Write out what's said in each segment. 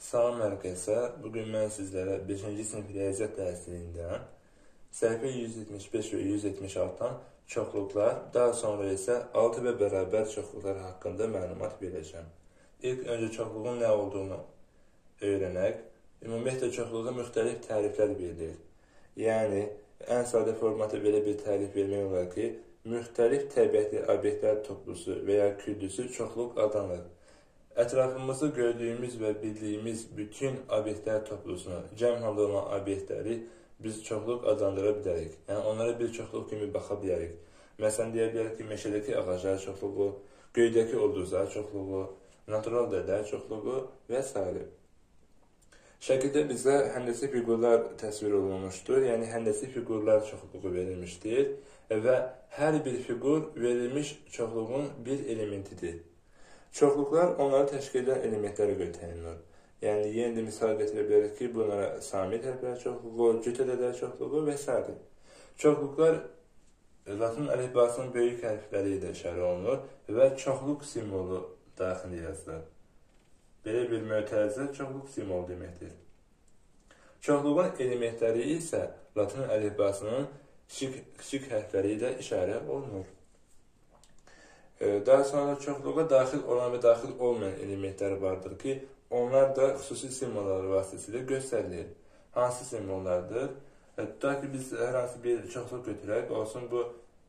Salam herkese. Bugün ben sizlere 5. sınıf riyaziyyat derslerinden sayfa 175 ve 176'dan çoxluqlar, daha sonra ise 6 ve beraber çoxluqlar hakkında məlumat vereceğim. İlk önce çoxluğun ne olduğunu öğrenek. Ümumiyyətlə çoxluğa müxtəlif təriflər verilir. Yəni, ən sadə formatı belə bir tərif vermək olar ki, müxtəlif təbiətli obyektlər toplusu veya küllüsü çoxluq adlanır. Ətrafımızda gördüyümüz və bildiyimiz bütün obyektlər toplusunu, cəm halda olan obyektləri biz çoxluq adlandıra bilərik. Yəni, onlara bir çoxluq kimi baxa bilərik. Məsələn, deyə bilərik ki, meşədəki ağaclar çoxluğu, göydəki ulduzlar çoxluğu, natural dəyərlər çoxluğu və s. Şəkildə bizə həndəsi fiqurlar təsvir olunmuşdur. Yəni, həndəsi fiqurlar çoxluğu verilmişdir və hər bir fiqur verilmiş çoxluğun bir elementidir. Çoxluqlar onları təşkil edən elementlərə görə təyin olunur. Yəni, yeni də misal gətirə bilərik ki, bunlara sami tərəflər çoxluğu, cüt ədədlər çoxluğu və s. Çoxluqlar Latin əlifbasının böyük hərfləri ilə işarə olunur və çoxluq simvolu daxil yazılır. Belə bir mötərizə çoxluq simvolu deməkdir. Çoxluğun elementləri isə Latin əlifbasının kiçik hərfləri ilə işarə olunur. Daha sonra çoxluğa daxil olan və daxil olmayan elementlər vardır ki, onlar da xüsusi simvollar vasitəsilə göstərilir. Hansı simvollardır? Tutaq ki, biz hər hansı bir çoxluq götürək, olsun bu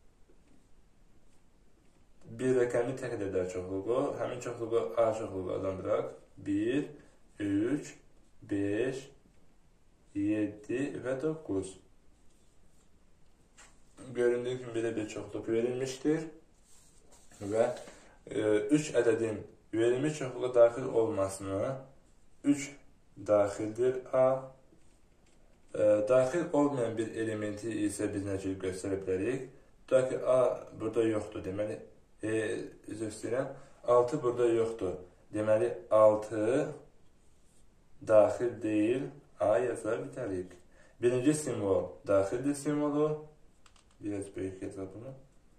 bir rəqəmli tək ədədlər çoxluğu, həmin çoxluğu A çoxluğu adlandıraq. 1, 3, 5, 7 və 9. Göründüyü kimi belə bir çoxluq verilmişdir. Və 3 ədədin verilmiş çoxluğa daxil olmasını 3 daxildir A. Daxil olmayan bir elementi isə biz necə göstərə bilərik? Tutaq ki, A burada yoxdur. Deməli, üzr istəyirəm, 6 burada yoxdur. Deməli, 6 daxil deyil, A yaza bitərik. Birinci simvol daxildir simvolu. Biraz böyük yazaq bunu.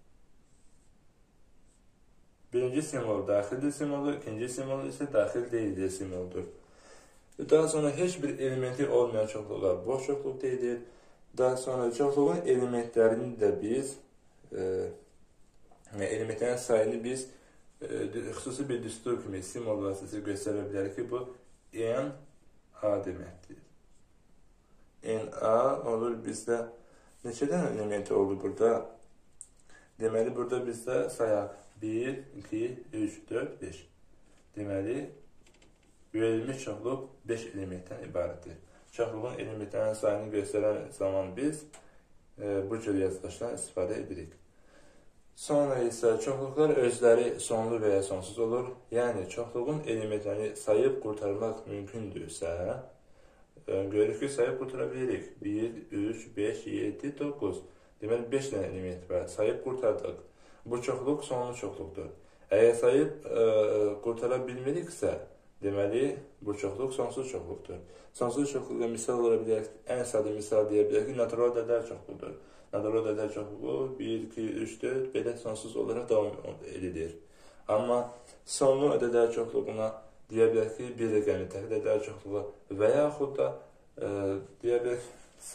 Birinci simvol daxildir simvolu, ikinci simvol isə daxil deyildir simvoldur. Daha sonra heç bir elementi olmayan çoxluqlar boş çoxluq deyilir. Daha sonra çoxluğun elementlərini də biz, elementlərin sayını biz xüsusi bir düstur kimi simvol vasitəsi göstərə bilərik ki, bu N-A deməkdir. N-A olur bizdə neçə dənə elementi oldu burada? Deməli, burada bizdə sayaq 1, 2, 3, 4, 5. Deməli, verilmiş çoxluq 5 elementdən ibarətdir. Çoxluğun elementlərin sayını göstərən zaman biz bu cür yazılışdan istifadə edirik. Sonra isə çoxluqlar özləri sonlu və ya sonsuz olur. Yəni, çoxluğun elementlərini sayıb qurtarmaq mümkündürsə, görürük ki, sayıb qurtara bilirik. 1, 3, 5, 7, 9. Deməli, 5 dənə element var. Sayıb qurtardıq. Bu çoxluq sonlu çoxluqdur. Əgər sayıb qurtara bilmiriksə, deməli, bu çoxluq sonsuz çoxluqdur. Sonsuz çoxluqda misal ola bilərək, ən sadə misal deyə bilərək ki, natural ədədlər çoxluqdur. Natural ədədlər çoxluğu 1, 2, 3, 4 belə sonsuz olaraq davam edilir. Amma sonlu ədədlər çoxluğuna deyə bilərək ki, bir rəqəmli tək ədədlər çoxluğu və yaxud da deyə bilərək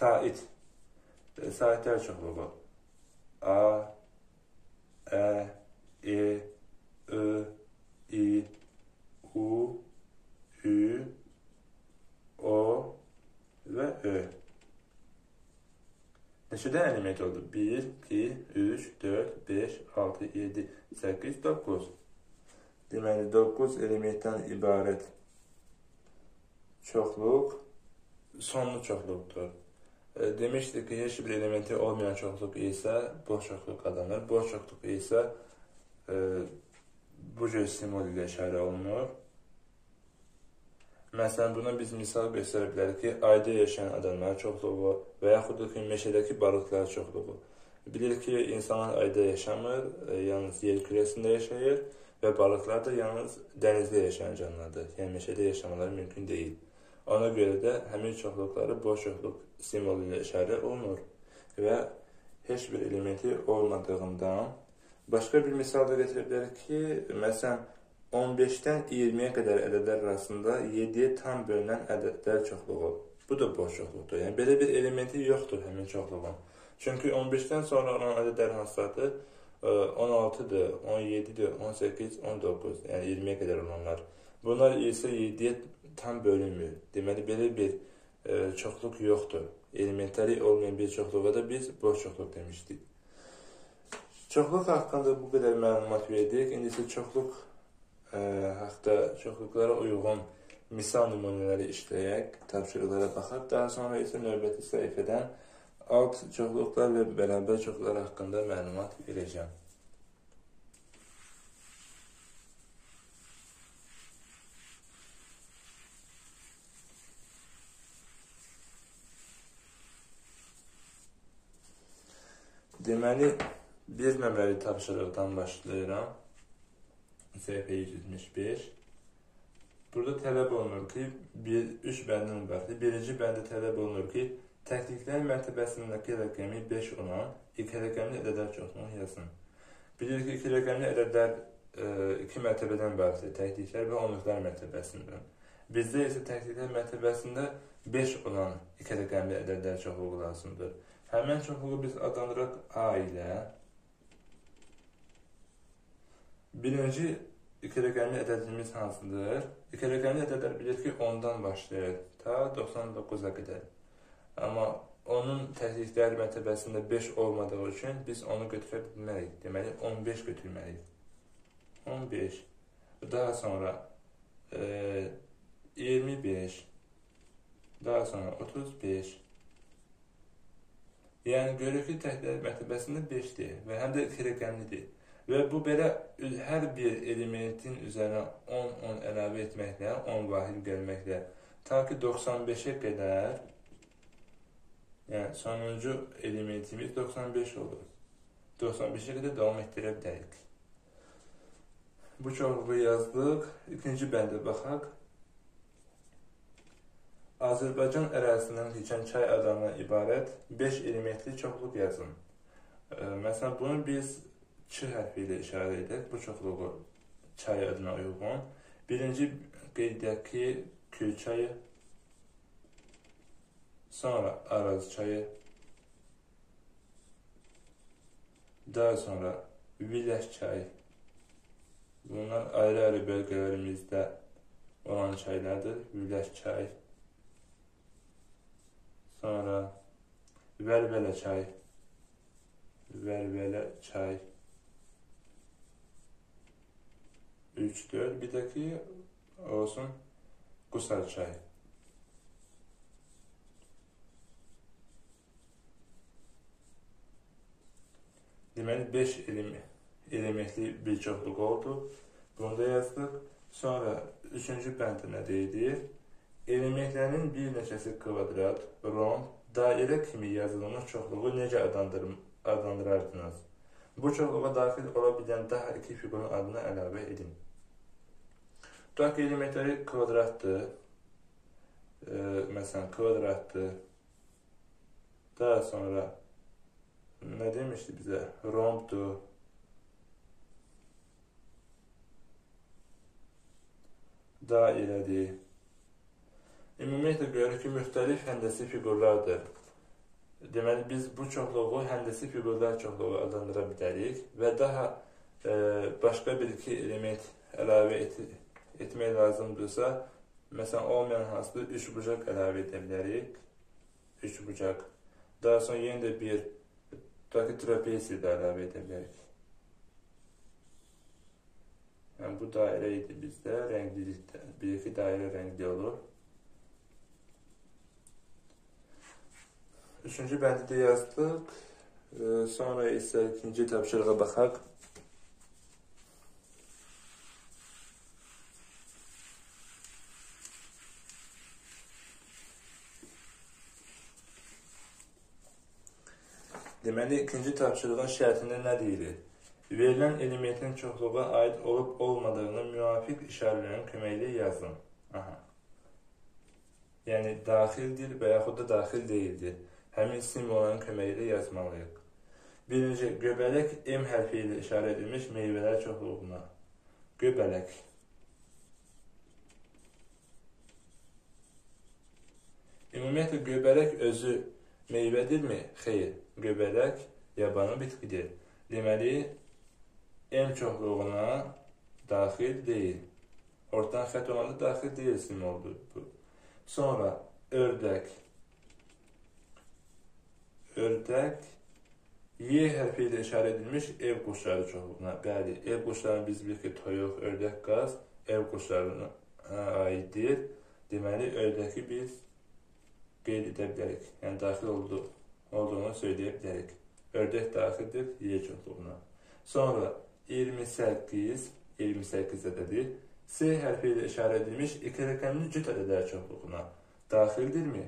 saitlər çoxluğu. A, Ə, E, Ö, İ, U, Ü, O və Ö. Neçədən element oldu? 1, 2, 3, 4, 5, 6, 7, 8, 9. Deməli, 9 elementdən ibarət çoxluq sonlu çoxluqdur. Demişdik ki, heç bir elementi olmayan çoxluq isə boş çoxluq adlanır. Boş çoxluq isə bu cür simvol ilə işarə olunur. Məsələn, buna biz misal göstərə bilərik ki, ayda yaşayan adamlar çoxluğu və yaxud da ki, meşədəki balıqlar çoxluğu. Bilirik ki, insanlar ayda yaşamır, yalnız yer kürəsində yaşayır və balıqlar da yalnız dənizdə yaşayan canlılardır. Yəni, meşədə yaşamaları mümkün deyil. Ona görə də həmin çoxluqları boş çoxluq simvolu ilə işarə olunur və heç bir elementi olmadığından başqa bir misal da gətirə bilərik ki, məsələn, 15-dən 20-yə qədər ədədlər arasında 7-yə tam bölünən ədədlər çoxluğu. Bu da boş çoxluqdur. Yəni, belə bir elementi yoxdur həmin çoxluğun. Çünki 15-dən sonra olan ədədlər hansıdır? 16-dır, 17-dir, 18, 19, yəni 20-yə qədər olanlar. Bunlar isə 7-yə tam bölünmür. Deməli, belə bir çoxluq yoxdur. Elementləri olmayan bir çoxluğa da biz boş çoxluq demişdik. Çoxluq haqqında bu qədər məlumat verdik. İndi isə çoxluq haqda çoxluqlara uyğun misal nümunələri işləyək, tapşırıqlara baxaq. Daha sonra isə növbəti səhifədən alt çoxluqlar və bərabər çoxluqlar haqqında məlumat verəcəm. Deməli, bir nömrəli tapşırıqdan başlayıram. Səhifə 175. Burada tələb olunur ki, 3 bəndən ibarətdir. Birinci bəndə tələb olunur ki, təkliklər mərtəbəsindəki rəqəmi 5 olan 2 rəqəmli ədədlər çoxluğunu yazsın. Bilirik ki, 2 rəqəmli ədədlər 2 mərtəbədən ibarətdir. Təkliklər və onluqlar mərtəbəsindən. Bizdə isə təkliklər mərtəbəsində 5 olan 2 rəqəmli ədədlər çoxluğu lazımdır. Həmən çoxluğu biz adlandıraq A ilə. Birinci 2 rəqəmli ədədimiz hansıdır? 2 rəqəmli ədədlər bilir ki, 10-dan başlayır ta 99-a qədər. Amma onun təkliklər mərtəbəsində 5 olmadığı üçün biz onu götürə bilməliyik. Deməli, 15 götürməliyik. 15. Daha sonra 25. Daha sonra 35. Yəni, görür ki, təkliklər mərtəbəsində 5-dir və həm də 2 rəqəmlidir. Və bu belə hər bir elementin üzərinə 10 əlavə etməklə, 10 vahid gəlməklə, ta ki 95-ə qədər, yəni sonuncu elementimiz 95 olur. 95-ə qədər davam etdirə bilərik. Bu çoxluğu yazdıq. İkinci bəndə baxaq. Azərbaycan ərazisindən keçən çay adamına ibarət 5 elementli çoxluq yazın. Məsələn, bunu biz Ç hərfi ilə işarə edək, bu çoxluğu çay adına uyğun. Birinci qeyd edək ki, Kül çayı, sonra Araz çayı, daha sonra Viləş çayı. Bunlar ayrı-ayrı bölgələrimizdə olan çaylardır. Viləş çayı, sonra Vəlvələ çayı, Vəlvələ çayı. 3-4, bir də ki, olsun Qusar çayı. Deməli, 5 elementli bir çoxluq oldu. Bunu da yazdıq. Sonra 3-cü bəndə nə deyilir? Elementlərin bir neçəsi kvadrat, romb, dairə kimi yazılmış çoxluğu necə adlandırardınız? Bu çoxluğa daxil ola bilən daha 2 fiqurun adını əlavə edin. Tutaq ki, elementləri kvadratdır. Məsələn, kvadratdır. Daha sonra nə demişdi bizə? Rombdur. Dairədir. Ümumiyyətlə görürük ki, müxtəlif həndəsi fiqurlardır. Deməli, biz bu çoxluğu həndəsi fiqurlar çoxluğu adlandıra bilərik və daha başqa bir-iki element əlavə etmək lazımdırsa, məsələn, olmayan hansıdır, 3 bucaq əlavə edə bilərik. 3 bucaq. Daha sonra yenə də bir trapezi də əlavə edə bilərik. Yəni, bu dairə idi bizdə, rənglilikdə. Bir-iki dairə rəngli olur. 3-cü bəndi də yazdıq. Sonra isə ikinci tapşırığa baxaq. Deməli, ikinci tapşırığın şərtində nə deyilir? Verilən elementin çoxluğa aid olub-olmadığını müvafiq işarələrin köməklə yazın. Yəni, daxildir və yaxud da daxil deyildir. Həmin simvolların köməklə yazmalıyıq. Birinci, göbələk M hərfi ilə işarə edilmiş meyvələr çoxluğuna. Göbələk. Ümumiyyətlə, göbələk özü meyvədirmi? Xeyr, göbələk yabanı bitkidir. Deməli, M çoxluğuna daxil deyil. Ortadan xətt olanda daxil deyil simvoldur bu. Sonra ördək. Ördək Y hərfi ilə işarə edilmiş ev quşları çoxluğuna. Bəli, ev quşlarını biz bilirik ki, toyuq, ördək, qaz ev quşlarına aiddir. Deməli, ördəki biz qeyd edə bilərik. Yəni, daxil olduğunu söyləyə bilərik. Ördək daxildir Y çoxluğuna. Sonra 28 ədədi S hərfi ilə işarə edilmiş iki rəqəmli cüt ədədlər çoxluğuna daxildirmi?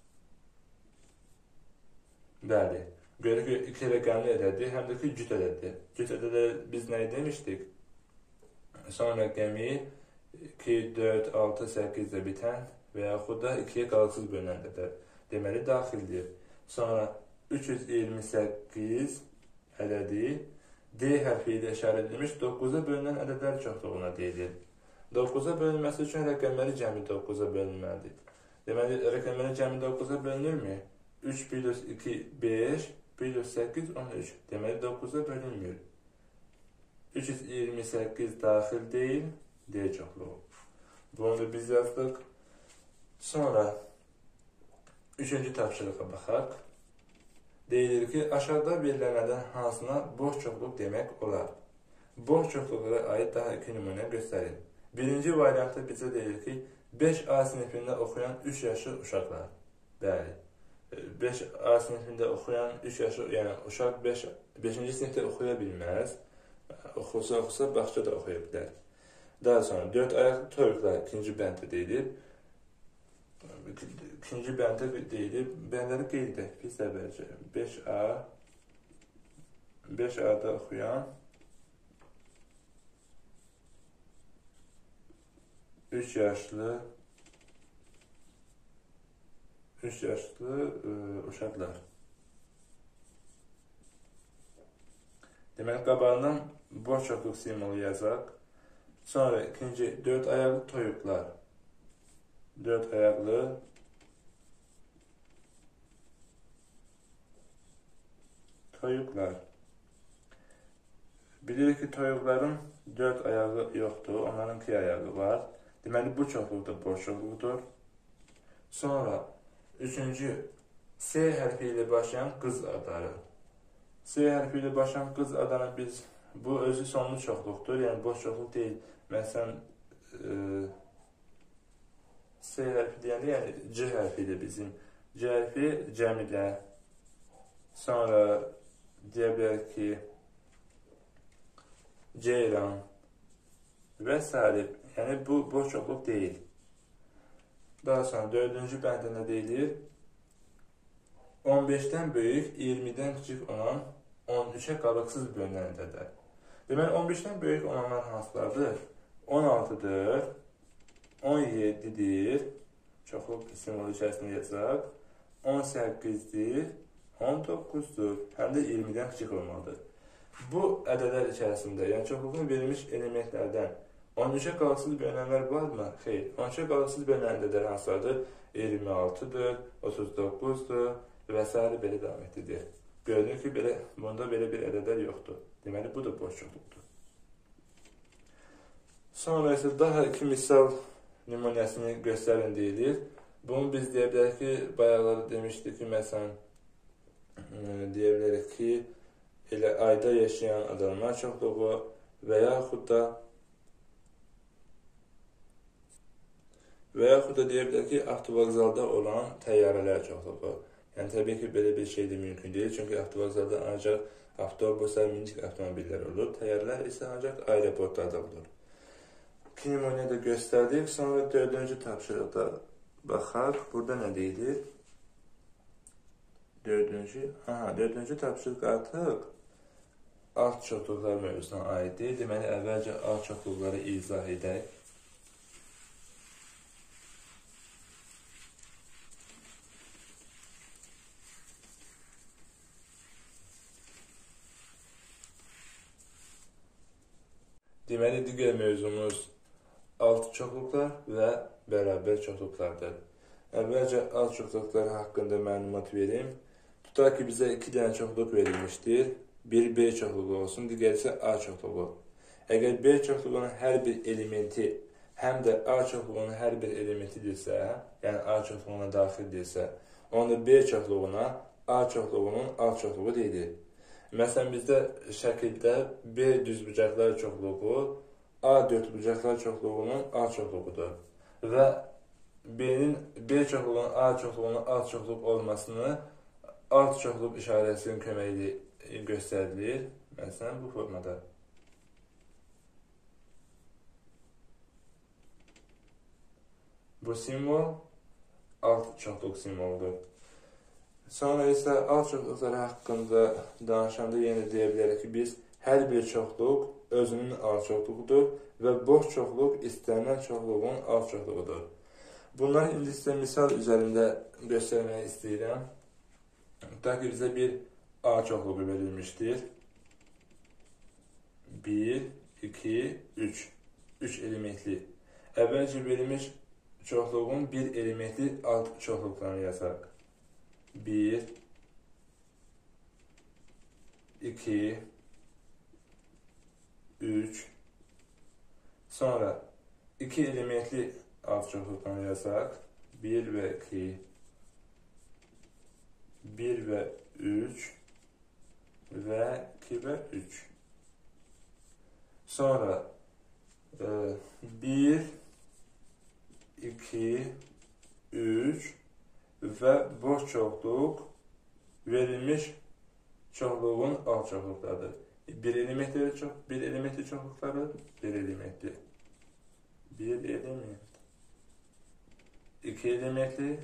Bəli. Görək ki, iki rəqəmli ədədi, həm də ki, cüt ədədi. Cüt ədədə biz nə demişdik? Son rəqəmi 2, 4, 6, 8 ilə bitən və yaxud da 2-yə qalıqsız bölünən ədəd. Deməli, daxildir. Sonra 328 ədədi D hərfi ilə işarə edilmiş 9-a bölünən ədədlər çoxluğuna deyilir. 9-a bölünməsi üçün rəqəmləri cəmi 9-a bölünməlidir. Deməli, rəqəmləri cəmi 9-a bölünürmü? 3 plus 2, 5, plus 8, 13. Deməli, 9-a bölünmür. 328 daxil deyil, D çoxluğu. Bunu da biz yazdıq. Sonra, üçüncü tapşırığa baxaq. Deyilir ki, aşağıda verilənlərdən hansına boş çoxluq demək olar? Boş çoxluqlara aid daha iki nümunə göstərin. Birinci variantda bizə deyilir ki, 5A sinifində oxuyan 3 yaşlı uşaqlar. Bəli. 5A sinifində oxuyan 3 yaşlı, yəni uşaq 5-ci sinifdə oxuya bilməz. Oxusa, bağçada oxuya bilər. Daha sonra 4 ayaqlı toyuqlar ikinci bənddə deyilir. İkinci bəndə deyilir, bəndləri qeyd edək, biz əvvəlcə 5A-da oxuyan 3 yaşlı uşaqlar. Deməli, qabağından boş çoxluq simvolu yazaq. Sonra ikinci 4 ayaqlı toyuqlar. 4 ayaqlı toyuqlar. Bilirik ki, toyuqların 4 ayağı yoxdur, onların 2 ayağı var. Deməli, bu çoxluq da boş çoxluqdur. Sonra, üçüncü, S hərfi ilə başlayan qız adları. S hərfi ilə başlayan qız adlarına biz, bu özü sonlu çoxluqdur, yəni boş çoxluq deyil. Məsələn, S hərfi deyəndə, yəni C hərfi ilə bizim. C hərfi Cəmilə. Sonra deyə bilərik ki, Ceyran və Salib. Yəni, bu boş çoxluq deyil. Daha sonra dördüncü bəndə nə deyilir? 15-dən böyük, 20-dən kiçik olan 13-ə qalıqsız bölünən ədədlər. Deməli, 15-dən böyük olanlar hansılardır? 16-dır, 17-dir, çoxluq simvolu içərisində yazaq, 18-dir, 19-dur, həm də 20-dən kiçik olmalıdır. Bu ədədlər içərisində, yəni çoxluğun verilmiş elementlərdən 13-ə qalıqsız bölünənlər varmı? Xeyr. 13-ə qalıqsız bölünən ədədlər hansılardır? 26-dır, 39-dur və s. belə davam etdirir. Görünür ki, bunda belə bir ədədlər yoxdur. Deməli, bu da boş çoxluqdur. Sonra isə daha iki misal nümunəsini göstərin deyilir. Bunu biz deyə bilərik ki, bayaqları demişdik ki, məsələn, deyə bilərik ki, elə ayda yaşayan adamlar çoxluğu və yaxud da deyə bilərik ki, avtovağzalda olan təyyarələr çoxluğu. Yəni, təbii ki, belə bir şey də mümkün deyil. Çünki avtovağzalda ancaq avtobuslar, minik avtomobillər olur. Təyyarələr isə ancaq aeroportlarda olur. İki nümunə də göstərdik. Sonra dördüncü tapşırıqda baxaq. Burada nə deyilir? Dördüncü tapşırıq artıq alt çoxluqlar mövzusuna aiddir. Deməli, əvvəlcə alt çoxluqları izah edək. Deməli, digər mövzumuz alt çoxluqlar və bərabər çoxluqlardır. Əvvəlcə az çoxluqları haqqında məlumat verim. Tutaq ki, bizə 2 dənə çoxluq verilmişdir. Bir B çoxluğu olsun, digəri isə A çoxluğu. Əgər B çoxluğunun hər bir elementi həm də A çoxluğunun hər bir elementidirsə, yəni A çoxluğuna daxildirsə, onda B çoxluğuna A çoxluğunun A çoxluğu deyilir. Məsələn, bizdə şəkildə B düzbucaqlar çoxluğu A dördbucaqlar çoxluğunun A çoxluğudur. Və B çoxluğunun A çoxluğunun alt çoxluq olmasını alt çoxluq işarəsinin köməyi ilə göstərilir. Məsələn, bu formada. Bu simvol alt çoxluq simvoludur. Sonra isə alt çoxluqları haqqında danışanda yenə deyə bilərik ki, biz hər bir çoxluq özünün alt çoxluğudur və boş çoxluq istənilən çoxluğun alt çoxluğudur. Bunları indi sizə misal üzərində göstərmək istəyirəm. Tutaq ki, bizə bir A çoxluğu verilmişdir. 1, 2, 3. 3 elementli. Əvvəlcə verilmiş çoxluğun bir elementli alt çoxluqlarını yazaq. 1, 2, 3. Sonra 2 elementli alt çoxluqlarını yazaq. 1 və 2, 1 və 3 və 2 və 3. Sonra 1, 2, 3 və boş çoxluq verilmiş çoxluğun alt çoxluqlarıdır. Bir elementli çoxluqları, bir elementli. Bir element. 2 elementli.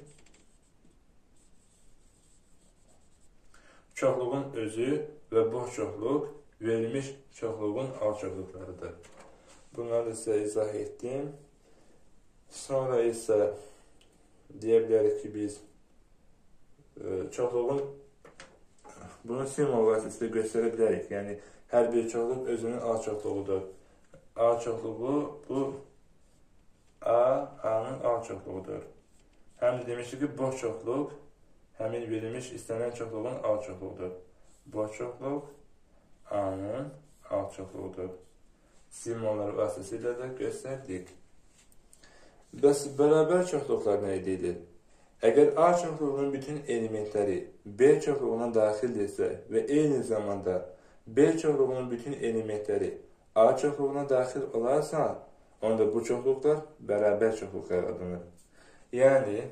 Çoxluğun özü və boş çoxluq verilmiş çoxluğun alt çoxluqlarıdır. Bunları sizə izah etdim. Sonra isə deyə bilərik ki, biz çoxluğun bunu simvol vasitəsilə göstərə bilərik. Yəni, hər bir çoxluq özünün alt çoxluğudur. A çoxluğu bu A-nın alt çoxluğudur. Həm də demişdik ki, boş çoxluq həmin verilmiş istənilən çoxluğun alt çoxluğudur. Boş çoxluq A-nın alt çoxluğudur. Simvollar vasitəsilə də göstərdik. Bəs bərabər çoxluqlar nə edilir? Əgər A çoxluğunun bütün elementləri B çoxluğuna daxildirsə və eyni zamanda B çoxluğunun bütün elementləri A çoxluğuna daxil olarsa, onda bu çoxluqlar bərabər çoxluqlar adlanır. Yəni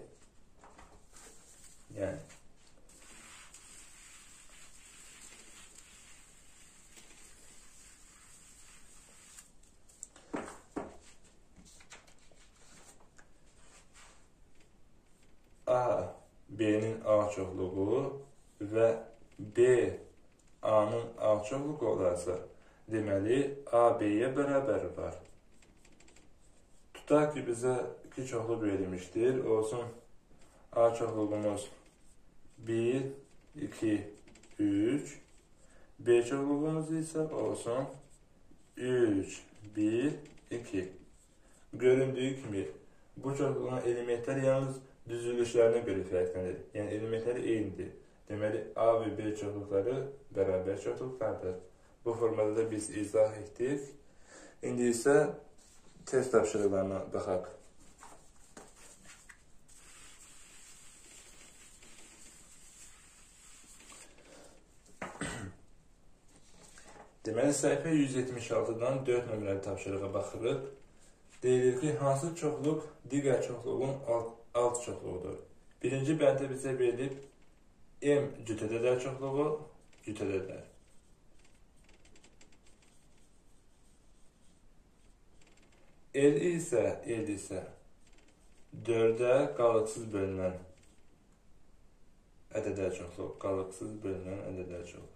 A B-nin A çoxluğu və B A-nın A çoxluğu olarsa, deməli A B-yə bərabər var. Tutaq ki, bizə 2 çoxluq verilmişdir. Olsun A çoxluğumuz 1, 2, 3. B çoxluğumuz isə olsun 3, 1, 2. Göründüyü kimi bu çoxluğun elementlər yalnız düzülüşlərinə görə fərqlənir. Yəni, elementləri eynidir. Deməli, A və B çoxluqları bərabər çoxluqlardır. Bu formada da biz izah etdik. İndi isə test tapşırıqlarına baxaq. Deməli, səhifə 176-dan 4 nömrəli tapşırığa baxırıq. Deyilir ki, hansı çoxluq digər çoxluğun alt çoxluğudur? Birinci bəndə bizə verilib M cütədədər çoxluğu cütədədər. L isə 4-ə qalıqsız bölünən ədədər çoxluq. Qalıqsız bölünən ədədər çoxluq.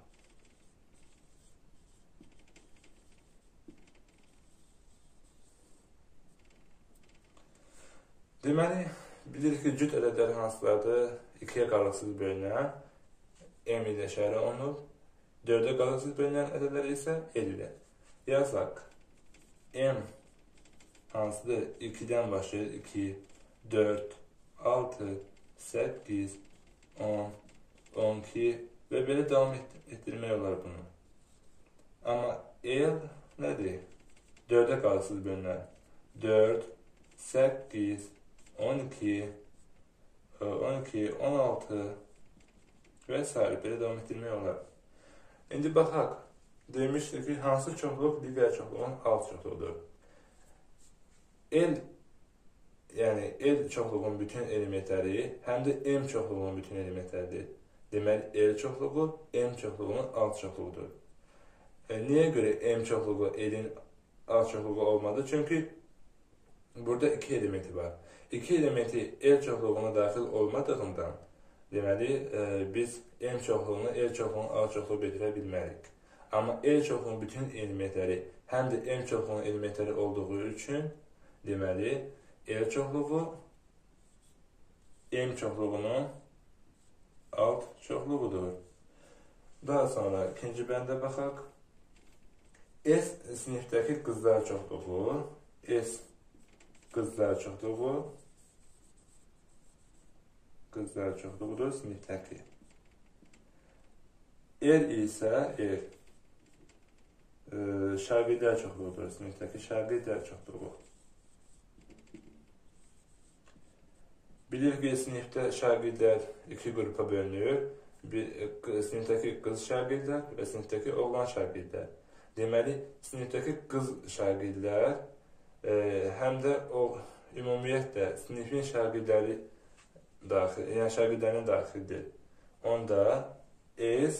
Deməli, bilirik ki, cüt ədədlər hansılardır? 2-yə qalıqsız bölünən M ilə işarə olunub. 4-ə qalıqsız bölünən ədədlər isə L ilə. Yazaq. M hansıdır? 2-dən başlayır. 2, 4, 6, 8, 10, 12 və belə davam etdirmək olar bunu. Amma el nədir? 4-ə qalırsız bölünər. 4, 8, 12, 16 və s. belə davam etdirmək olar. İndi baxaq. Demişdik ki, hansı çoxluq digər çoxluğun alt çoxluğudur? Yəni el çoxluğun bütün elementləri həm də M çoxluğunun bütün elementləridir. Deməli, el çoxluğu M çoxluğunun alt çoxluğudur. Niyə görə M çoxluğu elin alt çoxluğu olmadı? Çünki burada iki elementi var. İki elementi el çoxluğuna daxil olmadığından, deməli, biz M çoxluğunu el çoxluğunun alt çoxluğu betirə bilmərik. Amma el çoxluğunun bütün elementləri həm də M çoxluğunun elementləri olduğu üçün, deməli, el çoxluğu M çoxluğunun alt çoxluğudur. Daha sonra ikinci bəndə baxaq. S sinifdəki qızlar çoxluğu, S qızlar çoxluğudur sinifdəki. R isə şagirdlər çoxluğudur sinifdəki şagirdlər çoxluğu. Bilir ki, sinifdə şagirdlər iki qrupa bölünür. Sinifdəki qız şagirdlər və sinifdəki oğlan şagirdlər. Deməli, sinifdəki qız şagirdlər həm də ümumiyyətlə sinifin şagirdləri daxil, yəni şagirdlərin daxildir. Onda S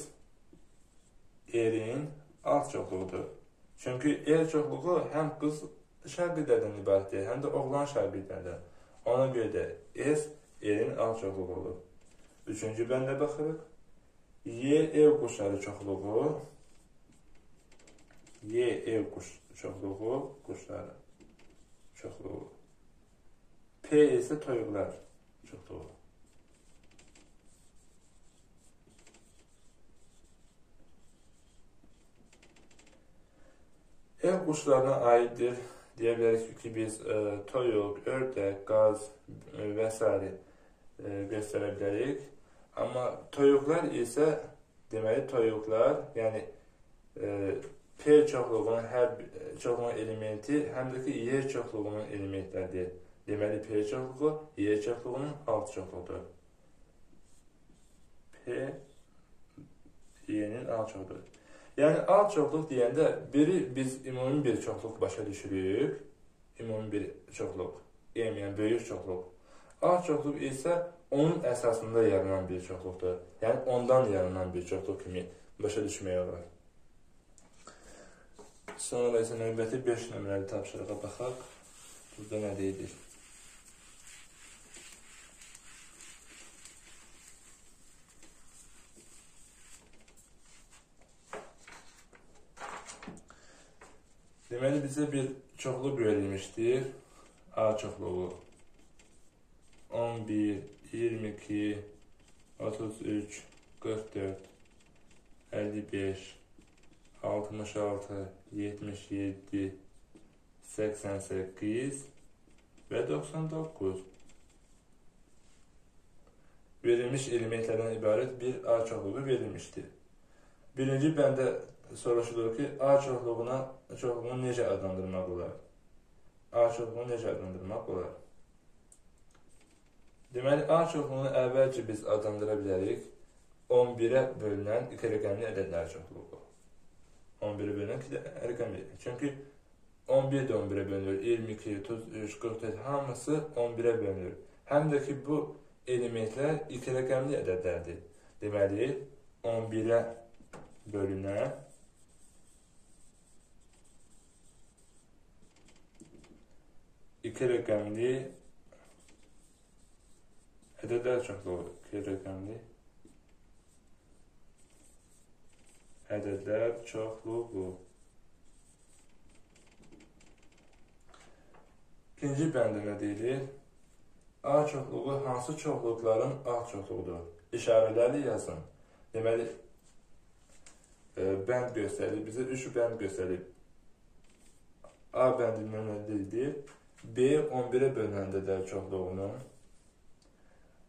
R-in alt çoxluğudur. Çünki R çoxluğu həm qız şagirdlərdən ibarətdir, həm də oğlan şagirdlərdən. Ona görə də S R-in alt çoxluğu olur. Üçüncü bəndə baxırıq. Y ev quşları çoxluğu, Y ev çoxluğu, quşları çoxluğu. P isə toyuqlar çoxluğu. Ev quşlarına aiddir. Deyə bilərik ki, biz toyuq, ördək, qaz və s. göstərə bilərik. Amma toyuqlar isə, deməli, toyuqlar, yəni P çoxluğunun çoxluğunun elementi həm də ki, Y çoxluğunun elementləridir. Deməli, P çoxluğu Y çoxluğunun alt çoxluğudur. P Y-nin alt çoxluğudur. Yəni, alt çoxluq deyəndə biri biz ümumi bir çoxluq başa düşürük. Ümumi bir çoxluq. Yəni, böyük çoxluq. Alt çoxluq isə onun əsasında yaranan bir çoxluqdur. Yəni, ondan yaranan bir çoxluq kimi başa düşmək olar. Sonra isə növbəti 5 nömrəli tapşırığa baxaq. Burada nə deyilir? Deməli, bizə bir çoxluq verilmişdir. A çoxluğu 11, 22, 33, 44, 55, 66, 77, 88 və 99 verilmiş elementlərdən ibarət bir A çoxluğu verilmişdir. Birinci bəndə soruşulur ki, A çoxluğunu necə adlandırmaq olar? A çoxluğunu necə adlandırmaq olar? Deməli, A çoxluğunu əvvəlcə biz adlandıra bilərik 11-ə bölünən iki rəqəmli ədədlər çoxluğu. 11-ə bölünən iki rəqəmli. Çünki 11 də 11-ə bölünür, 22, 33, 44 hamısı 11-ə bölünür. Həm də ki, bu elementlər iki rəqəmli ədədlərdir. Deməli, 11-ə bölünən iki rəqəmli ədədlər çoxluğu. İki rəqəmli ədədlər çoxluğu. İkinci bəndə nə deyilir? A çoxluğu hansı çoxluqların alt çoxluğudur? İşarələri yazın. Deməli, bənd göstərir. Bizə 3 bənd göstərir. A bəndindən nə deyilir? B 11-ə bölünən ədədlər çoxluğunun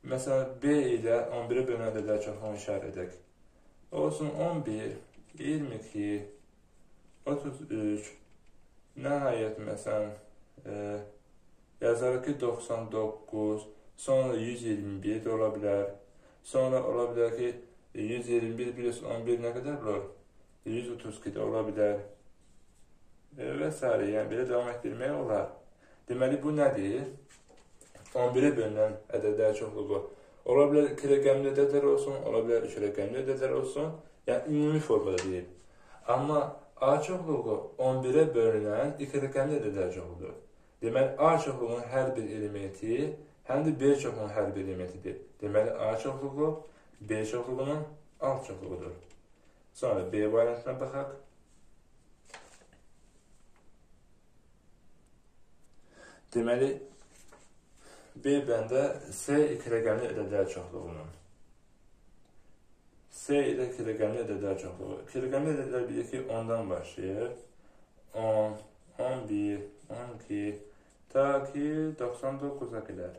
Məsələn, B ilə 11-ə bölünən ədədlər çoxluğunu işarə edək. Olsun 11, 22, 33, nəhayət məsələn, yazarıq ki 99, sonra 121 də ola bilər. Sonra ola bilər ki 121 plus 11 nə qədər olur? 132 də ola bilər. Və s. Yəni belə davam etdirmək olar. Deməli bu nədir? 11-ə bölünən ədədlər çoxluğu. Ola bilər 2 rəqəmli ədədlər olsun, ola bilər 3 rəqəmli ədədlər olsun. Yəni ümumi formada deyil. Amma A çoxluğu 11-ə bölünən 2 rəqəmli ədədlər çoxluğudur. Deməli A çoxluğunun hər bir elementi həm də B çoxluğunun hər bir elementidir. Deməli A çoxluğu B çoxluğunun alt çoxluğudur. Sonra B variantına baxaq. Deməli B bəndə C 2 rəqəmli ədədlər çoxluğunun. C ilə 2 rəqəmli ədədlər çoxluğu. 2 rəqəmli ədədlər bilir ki 10-dan başlayır. 10, 11, 12, ta ki 99-a qədər.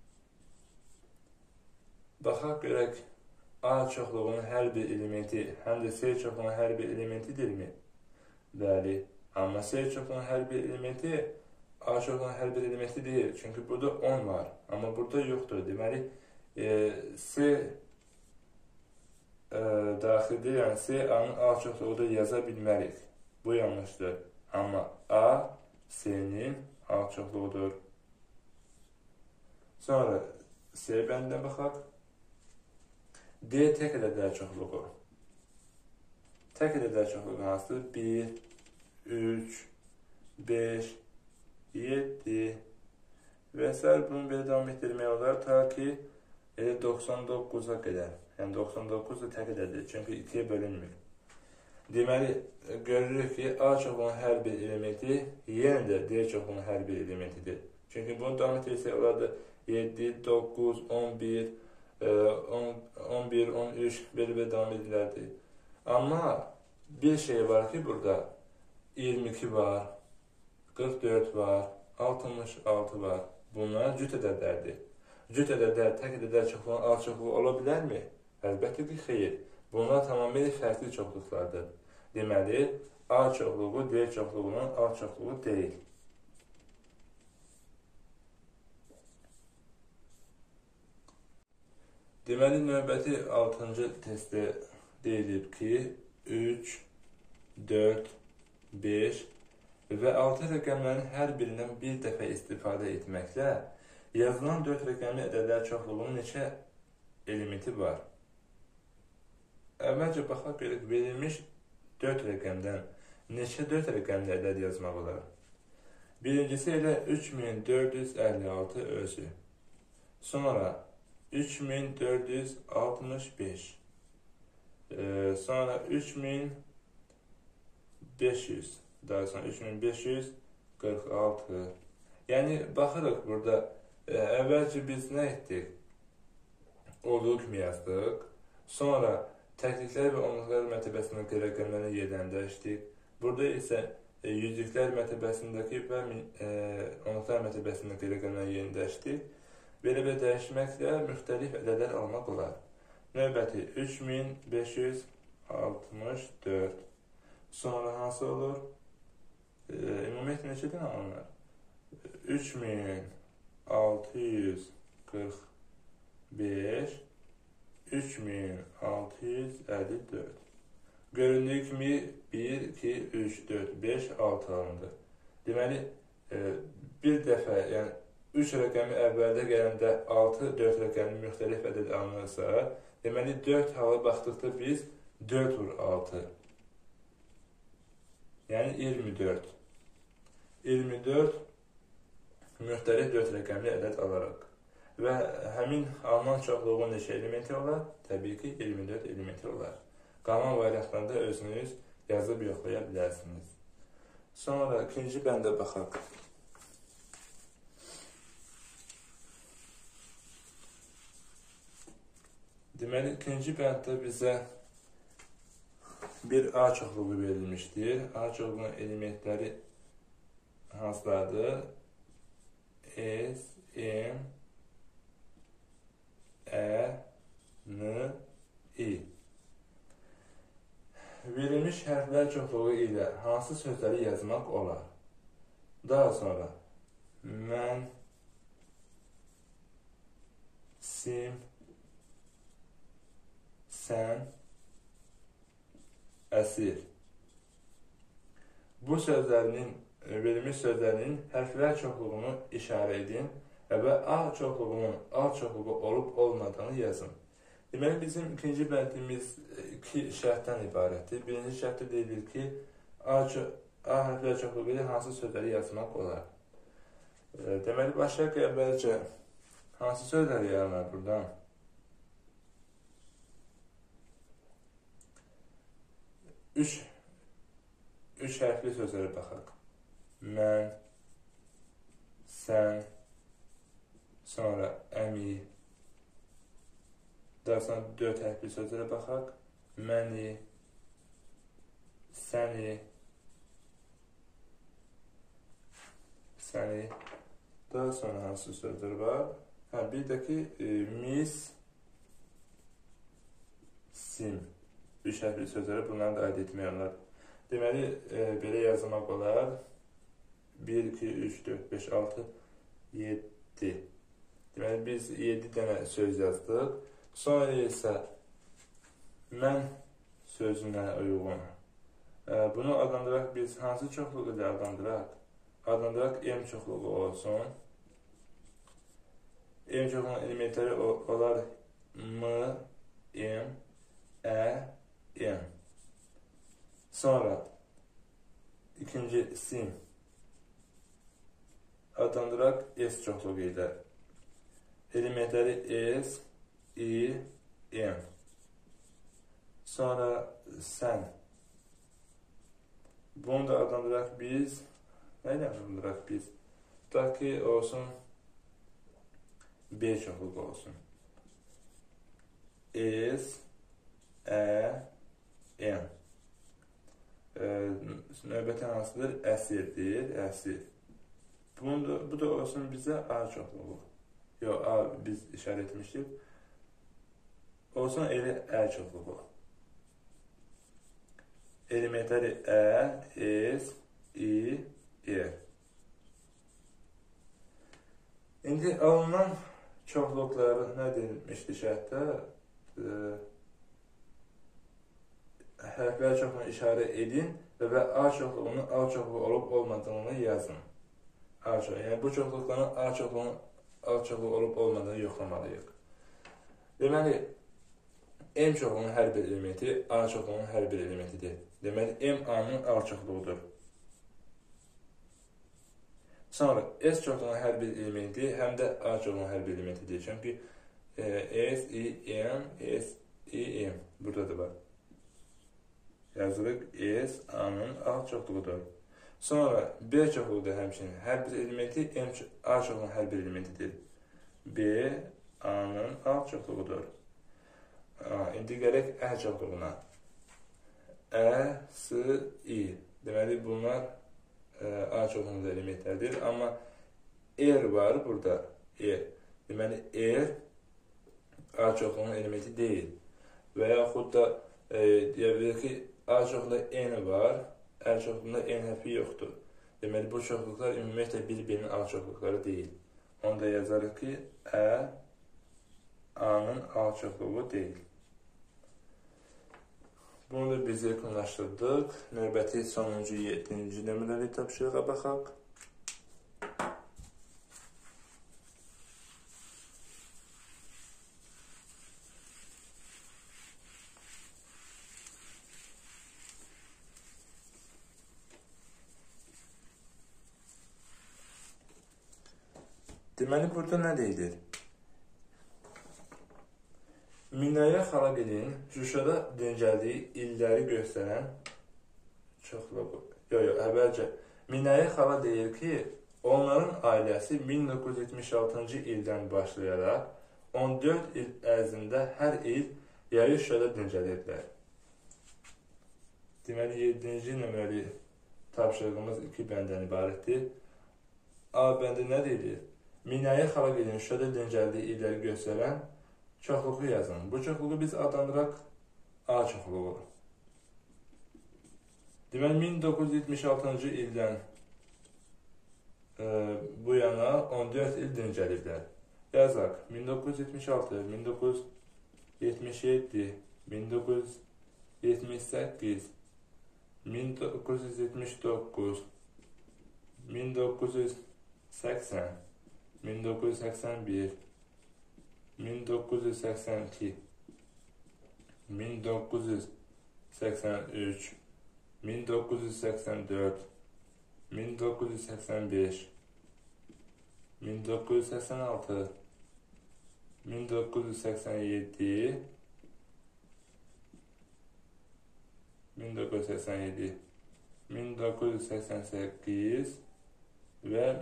Baxaq görək A çoxluğunun hər bir elementi həm də C çoxluğunun hər bir elementidirmi? Bəli. Amma C çoxluğunun hər bir elementi A çoxluğunun hər bir elementi deyil. Çünki burada 10 var. Amma burada yoxdur. Deməli C daxildir. Yəni C A-nın A çoxluğudur yaza bilmərik. Bu yanlışdır. Amma A C-nin A çoxluğudur. Sonra C bəndinə baxaq. D tək ədədlər çoxluğu. Tək ədədlər çoxluğu hansıdır? 1, 3, 5, 7 və s. Bunu belə davam etdirmək olar ta ki 99-a qədər. Yəni 99 da tək ədəddir. Çünki 2-yə bölünmür. Deməli, görürük ki A çoxluğunun hər bir elementi yenə də D çoxluğunun hər bir elementidir. Çünki bunu davam etdirsək olardı 7, 9, 11, 11, 13 belə davam edilərdi. Amma bir şey var ki burada 22 var, 44 var, 66 var. Bunlar cüt ədədlərdir. Cüt ədədlər tək ədədlər çoxluğunun alt çoxluğu ola bilərmi? Əlbəttə ki, xeyr. Bunlar tamamilə fərqli çoxluqlardır. Deməli, A çoxluğu D çoxluğunun alt çoxluğu deyil. Deməli, növbəti 6-cı testdə deyilib ki, 3, 4, 5 və 6 rəqəmlərin hər birindən bir dəfə istifadə etməklə yazılan 4 rəqəmli ədədlər çoxluğunun neçə elementi var? Əvvəlcə baxaq görək, verilmiş 4 rəqəmdən neçə 4 rəqəmli ədəd yazmaq olar? Birincisi elə 3456 özü. Sonra 3465. Sonra 3500. Daha sonra 3546. Yəni, baxırıq burada, əvvəlcə biz nə etdik? Olduğu kimi yazdıq. Sonra təkliklər və onluqlar mərtəbəsindəki rəqəmləri yerləndəşdik. Burada isə yüzlüklər mərtəbəsindəki və onluqlar mərtəbəsindəki rəqəmləri yerləndəşdik. Belə dəyişməklə müxtəlif ədədlər almaq olar. Növbəti 3564. Sonra hansı olur? Ümumiyyətlə neçədən alınır? 3645, 3654. Göründüyü kimi 1, 2, 3, 4, 5, 6 alındı. Deməli, bir dəfə, yəni 3 rəqəmi əvvəldə gələndə 6, 4 rəqəmi müxtəlif ədəd alınırsa, deməli 4 hala baxdıqda biz 4 vur 6. Yəni 24. 24 müxtəlif 4 rəqəmli ədəd alaraq. Və həmin alınan çoxluğun neçə elementi olar? Təbii ki, 24 elementi olar. Qalan variantlarında özünüz yazıb yoxlaya bilərsiniz. Sonra ikinci bəndə baxaq. Deməli, ikinci bənddə bizə bir A çoxluğu verilmişdir. A çoxluğunun elementləri hansılardır? S, M, verilmiş hərflər çoxluğu ilə hansı sözləri yazmaq olar? Daha sonra mən, sim, sən, əsir. Bu sözlərinin, verilmiş sözlərinin hərflər çoxluğunu işarə edin və A çoxluğunun A çoxluğu olub olmadığını yazın. Deməli, bizim ikinci bəndimiz iki şərtdən ibarətdir. Birinci şərtdə deyilir ki, A hərflər çoxluğu ilə hansı sözləri yazmaq olar? Deməli, başlayaq əvvəlcə hansı sözləri yaranır buradan? Üç hərfli sözlərə baxaq. Mən, sən, sonra əmi. Daha sonra 4 hərfli sözlərə baxaq. Məni, səni, səni. Daha sonra hansı sözlər var? Bir də ki, mis, sim. 3 hərfli sözləri bunları da əldə etmək olar. Deməli, belə yazmaq olar. 1, 2, 3, 4, 5, 6, 7. Deməli, biz 7 dənə söz yazdıq. Sonra isə mən sözünə uyğun. Bunu adlandıraq biz hansı çoxluğu ilə adlandıraq? Adlandıraq M çoxluğu olsun. M çoxluğunun elementləri olar M, M, Ə, M. Sonra ikinci sim. Adlandıraq S çoxluğu ilə. Elementləri S, I, M. Sonra sən. Bunu da adlandıraq biz. Nə ilə adlandıraq biz? Tutaq ki, olsun B çoxluğu olsun. S, Ə, M. Növbəti hansıdır? Əsirdir, əsir. Bu da olsun bizə A çoxluğu. Yox, A biz işarə etmişdik. Olsun elə Ə çoxluğu. Elementləri Ə, S, I, R. İndi alınan çoxluqları nə deyilmişdi şərtdə? Hərflər çoxluğunu işarə edin və A çoxluğunun A çoxluğu olub olmadığını yazın. A çoxluğu, yəni bu çoxluqların A çoxluğunun A çoxluğu olub olmadığını yoxlamalıyıq. Deməli, M çoxluğunun hər bir elementi A çoxluğunun hər bir elementidir. Deməli, M A-nın A çoxluğudur. Sonra S çoxluğunun hər bir elementi həm də A çoxluğunun hər bir elementidir. Çünki S, I, M, S, I, M burada da var. Yazırıq S A-nın A çoxluğudur. Sonra B çoxluğu da həmçinin hər bir elementi A çoxluğunun hər bir elementidir. B A-nın A çoxluğudur. İndi gələk Ə çoxluğuna. Ə, S, I. Deməli, bunlar A çoxluğunun elementlərdir. Amma R var burada. R. Deməli, R A çoxluğunun elementi deyil. Və yaxud da deyə bilir ki, A çoxluğunda N var, Ə çoxluğunda N hərfi yoxdur. Deməli, bu çoxluqlar ümumiyyətlə bir-birinin A çoxluqları deyil. Onu da yazarıq ki, Ə A-nın A çoxluğu deyil. Bunu da biz yekunlaşdırdıq. Növbəti sonuncu 7-ci nömrəli tapşırığa baxaq. Deməli, burada nə deyilir? Minaya Xalaqilin Şuşada dincəldiyi illəri göstərən çoxluğu. Əvvəlcə Minaya Xala deyir ki, onların ailəsi 1976-cı ildən başlayaraq 14 il ərzində hər il yayı Şuşada dincəlirdilər. Deməli, 7-ci nömrəli tapşırığımız 2 bəndən ibarətdir. A bəndi nə deyilir? Minaya Xalaqilin Şuşada dincəldiyi illəri göstərən çoxluğu yazın. Bu çoxluğu biz adlandıraq A çoxluğu. Deməli, 1976-cı ildən bu yana 14 il dincəliblər. Yazaq, 1976, 1977, 1978, 1979, 1980, 1981, 1982, 1983, 1984, 1985, 1986, 1987, 1988 ve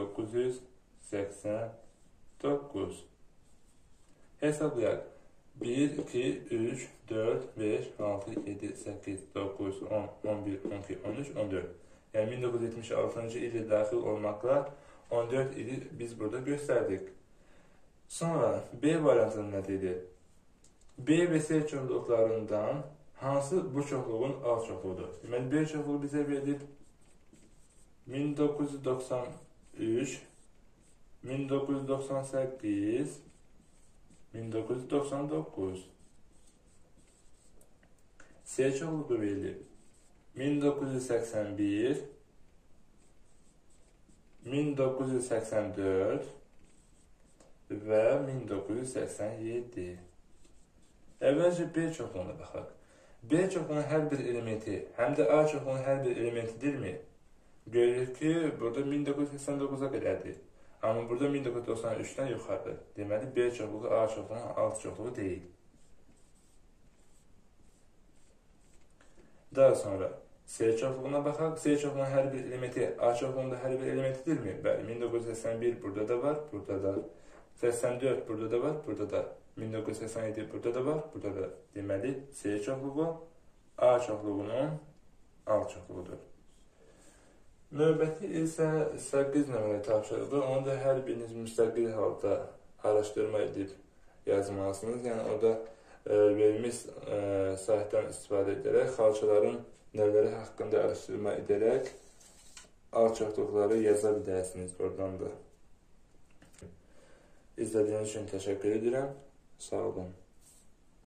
1989. Hesaplayaq. 1, 2, 3, 4, 5, 6, 7, 8, 9, 10, 11, 12, 13, 14. Yani 1976-cı ili daxil olmakla 14 ili biz burada gösterdik. Sonra B variantını nə dedi? B ve C çoxluqlarından hansı bu çoxluğun A çoxluğudur? Deməli, B çoxluğu bizə verilib 1993, 1998, 1999. C çoxluğu verilib 1981, 1984 ve 1987. Əvvəlcə B çoxluğuna baxaq. B çoxluğunun hər bir elementi, həm də A çoxluğunun hər bir elementidirmi? Görürük ki, burada 1989'a qədərdir. Amma burada 1993'dən yuxarıdır. Deməli, B çoxluğu A çoxluğunun alt çoxluğu deyil. Daha sonra C çoxluğuna baxaq. C çoxluğunun hər bir elementi A çoxluğunda hər bir elementidirmi? Bəli, 1981 burada da var, burada da. 84 burada da var, burada da. 1987 burada da var, burada da. Deməli, C çoxluğu A çoxluğunun alt çoxluğudur. Növbəti isə 8 nömrəli tapşırıqdır. Onu da hər biriniz müstəqil halda araşdırma edib yazmalısınız. Yəni, orada verilmiş saytdan istifadə edərək, xalçaların növləri haqqında araşdırma edərək alt çoxluqları yaza bilərsiniz oradan da. İzlədiyiniz üçün təşəkkür edirəm. Sağ olun.